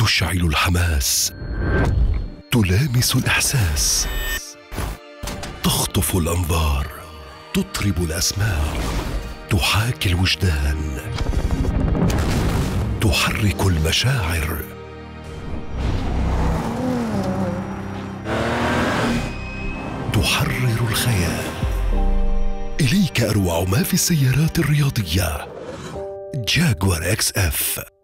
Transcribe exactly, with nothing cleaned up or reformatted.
تشعل الحماس، تلامس الإحساس، تخطف الأنظار، تطرب الأسماع، تحاكي الوجدان، تحرك المشاعر، تحرر الخيال. إليك أروع ما في السيارات الرياضية. جاكور إكس إف.